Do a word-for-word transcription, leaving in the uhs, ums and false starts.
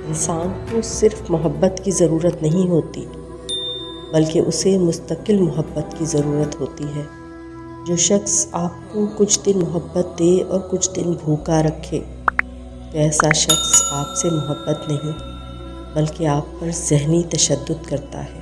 इंसान को सिर्फ मोहब्बत की ज़रूरत नहीं होती, बल्कि उसे मुस्तकिल मोहब्बत की ज़रूरत होती है। जो शख्स आपको कुछ दिन मोहब्बत दे और कुछ दिन भूखा रखे, तो ऐसा शख्स आपसे मोहब्बत नहीं बल्कि आप पर ज़हनी तशद्दुद करता है।